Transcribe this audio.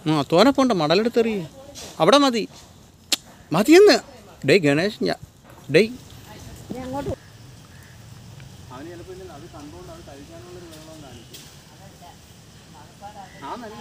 തോനെ പോണ്ട, മടലെടുത്തെറി. അവിടെ മതി, മതിയെന്ന്. ഡേയ് ഗണേഷ്, ഡേയ് അവന് ചിലപ്പോൾ അത് കണ്ടുകൊണ്ട് അത് കഴിക്കാനുള്ളൊരു വെള്ളം കാണിക്കും. ആ നല്ല